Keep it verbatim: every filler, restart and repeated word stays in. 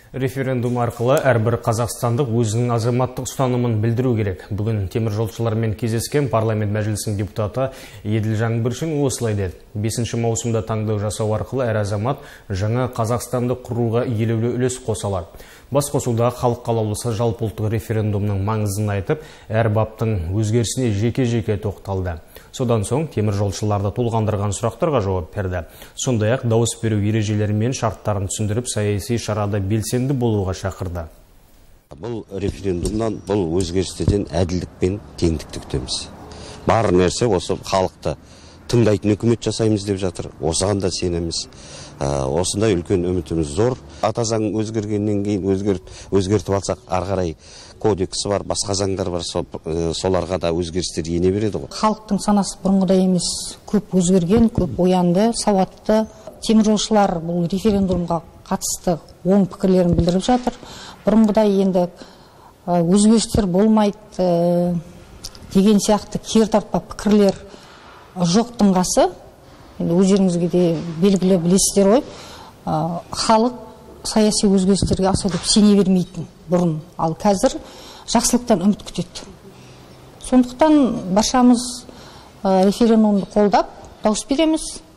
Референдум арқылы әрбір қазақстандық өзінің азаматтық ұстанымын білдіру керек. Бүгін темір жолшылармен кездескен парламент мәжілісінің депутаты Еділ Жаңбыршин осылай деді. бесінші маусымда таңдау жасау арқылы әр азамат жаңа Қазақстанды құруға елеулі үлес қоса алады. Басқосуда халық қалаулысы жалпыұлттық референдумның маңызын айтып, әр баптың өзгерісіне жеке-жеке тоқталды. Содан соң темір жолшыларды толғандырған сұрақтарға жауап берді. Сондай-ақ дауыс беру ережелері мен шарттарын түсіндіріп, саяси шарада белсенді болуға шақырды. Бұл референдумнан, бұл өзгерістерден әділдік пен теңдікті күтеміз. Бар нәрсе осы халықты тыңдайтын үкімет жасаймыз деп жатыр. Осыған да сенеміз. Осындай үлкен үмітіміз зор. Ата заң өзгергеннен кейін өзгертіп алсақ, ары қарай кодексі бар, басқа заңдар бар, соларға да өзгерістер ене береді ғой. Халықтың санасы бұрынғыдай емес, көп өзгерген, көп оянды, сауатты. Теміржолшылар бұл референдумға қатысты оң пікірлерін білдіріп жатыр. Бұрынғыдай енді өзгерістер болмайды деген сияқты кертартпа пікірлер жоқтың қасы. Енді өздеріңізге де белгілі білесіздер ғой, халық саяси өзгерістерге аса көп сене бермейтін бұрын, ал қазір жақсылықтан үміт күтеді. Сондықтан баршамыз референдумды қолдап дауыс береміз.